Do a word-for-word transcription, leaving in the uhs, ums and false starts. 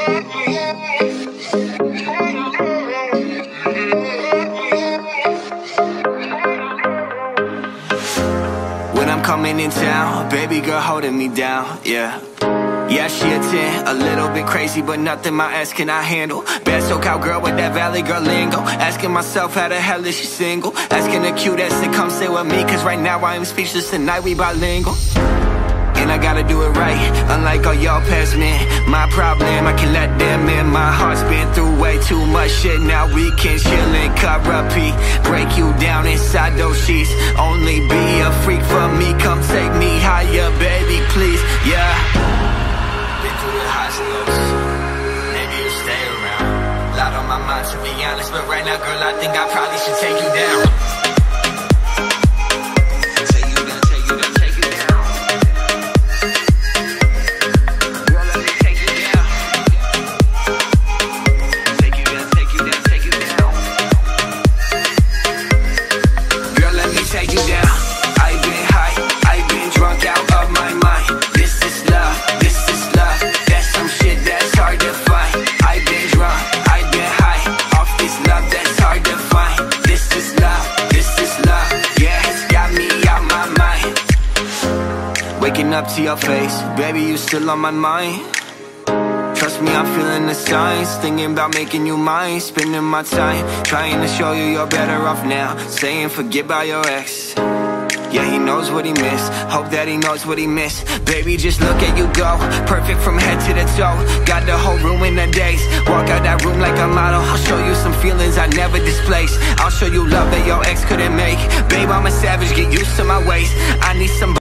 When I'm coming in town, baby girl holding me down, yeah. Yeah, she a ten, a little bit crazy, but nothing my ass cannot handle. Bad SoCal girl with that valley girl lingo. Asking myself how the hell is she single. Asking the cute ass to come stay with me, cause right now I am speechless, tonight we bilingual. And I gotta do it right, unlike all y'all past men. My problem, I can let them in. My heart's been through way too much shit. Now we can chill and cut repeat. Break you down inside those sheets. Only be a freak for me. Come take me higher, baby, please, yeah. Been through the highs and lows. Maybe you'll stay around. Lot on my mind, to be honest, but right now, girl, I think I probably should take you down. Waking up to your face, baby, you still on my mind. Trust me, I'm feeling the signs. Thinking about making you mine. Spending my time trying to show you you're better off now. Saying forget about your ex. Yeah, he knows what he missed. Hope that he knows what he missed. Baby, just look at you go. Perfect from head to the toe. Got the whole room in a daze. Walk out that room like a model. I'll show you some feelings I never displaced. I'll show you love that your ex couldn't make. Babe, I'm a savage, get used to my ways. I need some